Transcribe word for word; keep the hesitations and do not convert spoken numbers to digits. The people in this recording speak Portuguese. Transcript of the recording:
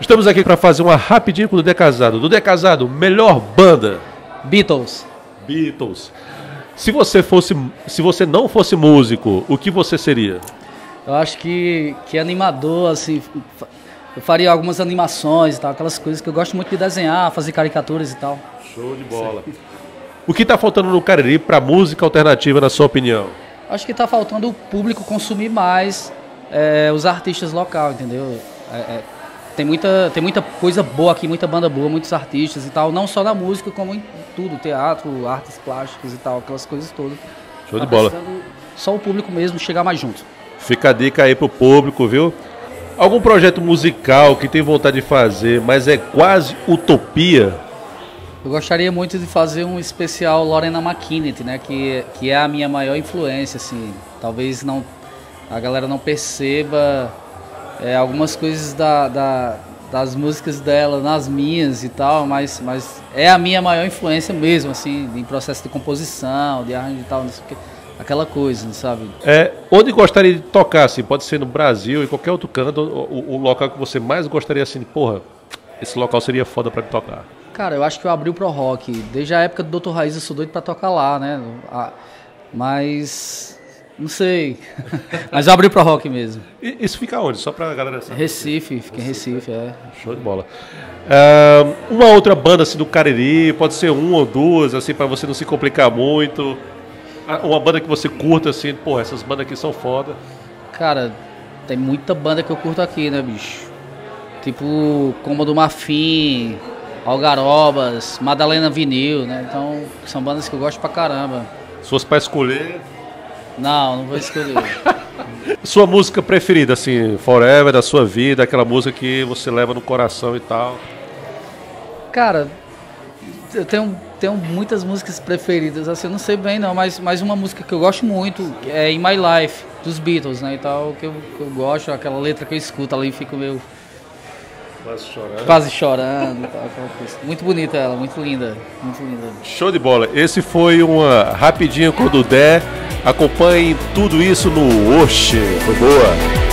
Estamos aqui para fazer uma rapidinho com o Dudé Casado. Dudé Casado, melhor banda? Beatles. Beatles. Se você fosse, se você não fosse músico, o que você seria? Eu acho que, que animador, assim, eu faria algumas animações e tal, aquelas coisas que eu gosto muito de desenhar, fazer caricaturas e tal. Show de bola. O que está faltando no Cariri para música alternativa, na sua opinião? Acho que está faltando o público consumir mais é, os artistas locais, entendeu? É, é, tem, muita, tem muita coisa boa aqui, muita banda boa, muitos artistas e tal, não só na música, como em tudo, teatro, artes plásticas e tal, aquelas coisas todas. Show tá de bola. Só o público mesmo chegar mais junto. Fica a dica aí pro público, viu? Algum projeto musical que tem vontade de fazer, mas é quase utopia? Eu gostaria muito de fazer um especial Lorena McKinney, né? Que, que é a minha maior influência, assim. Talvez não, a galera não perceba é, algumas coisas da, da, das músicas dela nas minhas e tal, mas, mas é a minha maior influência mesmo, assim, em processo de composição, de arranjo e tal, não sei o que. Aquela coisa, sabe? É, onde gostaria de tocar, assim, pode ser no Brasil, em qualquer outro canto, o, o local que você mais gostaria, assim, de, porra, esse local seria foda pra me tocar. Cara, eu acho que eu abri o Pro Rock, desde a época do doutor Raiz eu sou doido pra tocar lá, né? Mas, não sei, mas eu abri o Pro Rock mesmo. E isso fica onde? Só pra galera saber. Recife, fica em Recife, é. Show de bola. Uh, uma outra banda, assim, do Cariri, pode ser uma ou duas, assim, pra você não se complicar muito. Uma banda que você curta, assim, pô, essas bandas aqui são foda. Cara, tem muita banda que eu curto aqui, né, bicho? Tipo, Cômodo Marfim, Algarobas, Madalena Vinil, né? Então, são bandas que eu gosto pra caramba. Se fosse pra escolher... Não, não vou escolher. Sua música preferida, assim, forever, da sua vida, aquela música que você leva no coração e tal? Cara, eu tenho... Tenho muitas músicas preferidas, assim, eu não sei bem não, mas, mas uma música que eu gosto muito é In My Life, dos Beatles, né, e tal, que eu, que eu gosto, aquela letra que eu escuto ali, fico meio... Quase chorando. Quase chorando e tal, aquela coisa. Muito bonita ela, muito linda, muito linda. Show de bola, esse foi uma rapidinha com o Dudé, acompanhe tudo isso no Oxe, foi boa.